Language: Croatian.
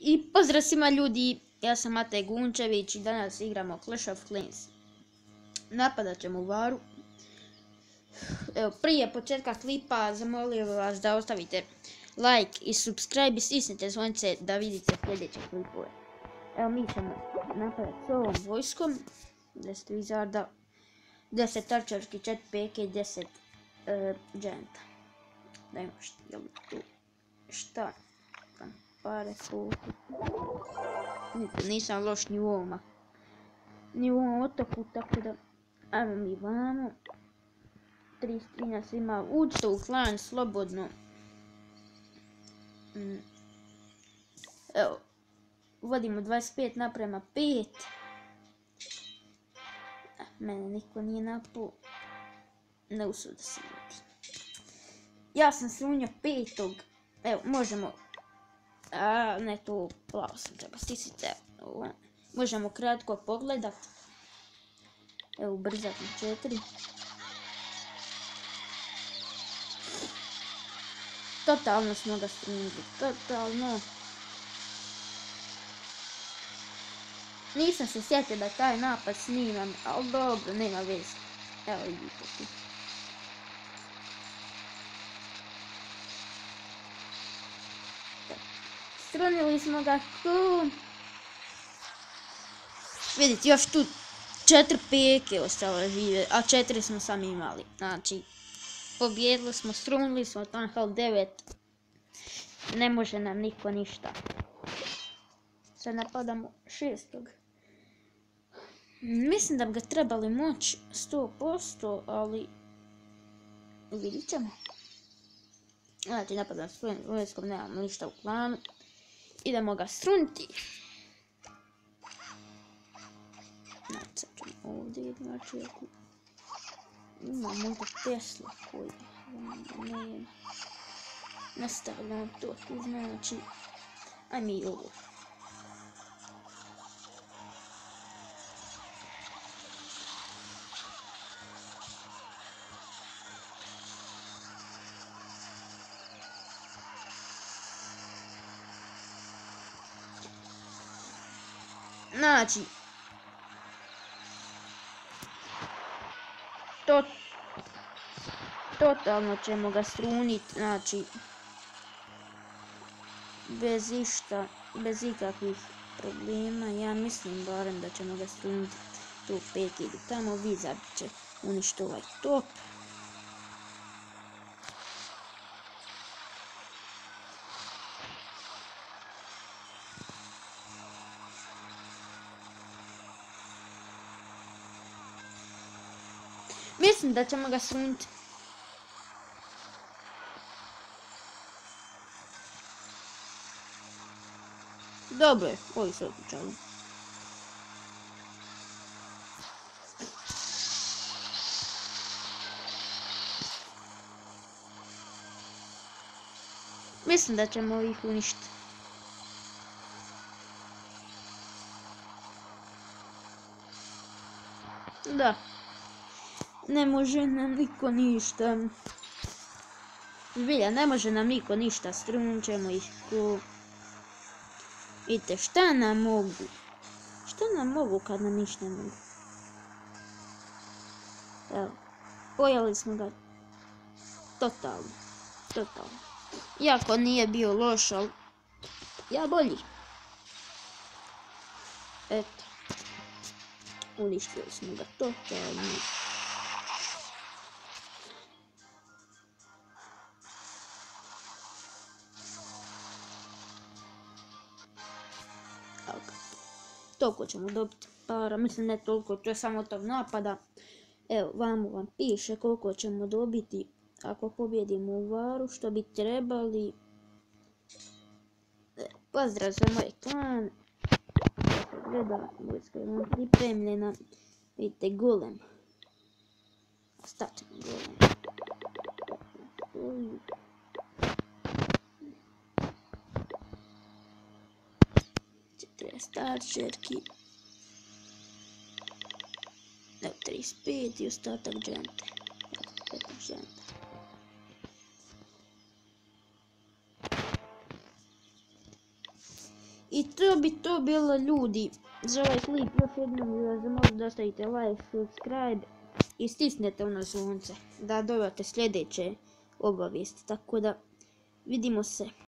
I pozdrav svima ljudi, ja sam Matej Gunčević i danas igramo Clash of Clans. Napadat ćemo u varu. Evo, prije početka klipa zamolio vas da ostavite like i subscribe i stisnite zvonce da vidite sljedeće klipove. Evo, mi ćemo napadati s ovom vojskom. 10 Wizarda, 10 Arčerki, 4 peke i 10 Gianta. Da imamo šta? Pare koliko. Nisam loš ni u ovom otoku, tako da ajmo mi vamo. 33 nas ima, uđite u klan slobodno. Evo, vodimo 25:5. Mene niko nije napao. Ne usude se ljudi. Ja sam slunio 5. Evo, možemo. Ne, to plavo sam treba stisniti. Možemo kratko pogledat. Evo, ubrzat na 4. Totalno smo ga slunili. Totalno. Nisam se sjetio da taj napad snimam, ali dobro, nema veze. Evo, vidite tu. Strunili smo ga tu. Vidite, još tu 4 peke ostalo žive, a 4 smo sami imali. Znači, pobjedili smo, strunili smo Town Hall 9. Ne može nam niko ništa. Sad napadamo 6. Mislim da bi ga trebali moći 100%, ali vidit ćemo. Znači, napadam s vojskom, nemamo ništa u klanu. Idemo ga struniti. Znači, sad ćemo ovdje znači, ima možda Tesla koji nema. Nastavljamo to tu, znači, ajme i ovo. Znači, totalno ćemo ga struniti, znači, bez ikakvih problema. Ja mislim barem da ćemo ga struniti tu 5 ili tamo. Wizard će uništiti ovaj top. Mislim da ćemo ga struniti. Dobro je, ovi se otpučali. Mislim da ćemo ih uništiti. Da. Ne može nam niko ništa. Zbilja, ne može nam niko ništa. Strunit ćemo ih ko... Vidite, šta nam mogu? Šta nam mogu kad nam ništa ne mogu? Evo, pojeli smo ga totalno. Iako nije bio loš, ali ja bolji. Eto. Uništili smo ga totalno. Toliko ćemo dobiti para, mislim ne toliko, to je samo tog napada. Evo, vam piše koliko ćemo dobiti ako pobjedimo u varu, što bi trebali. Pozdrav za moj klan. Gleda, vojska je vam pripremljena. Vidite, golem. Staćemo golem. 40 Arčerki. Evo 35 i ostatak Gianta. 15 Gianta. I to bi to bilo, ljudi, za ovaj klip. Još jednom bi vas zamolio da ostavite like, subscribe i stisnete ono zvonce da dobijete sljedeće obavijesti. Tako da vidimo se.